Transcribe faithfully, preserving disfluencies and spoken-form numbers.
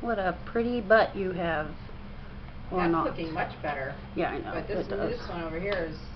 What a pretty butt you have. Well, That's not. looking much better. Yeah, I know. But this it does. this one over here is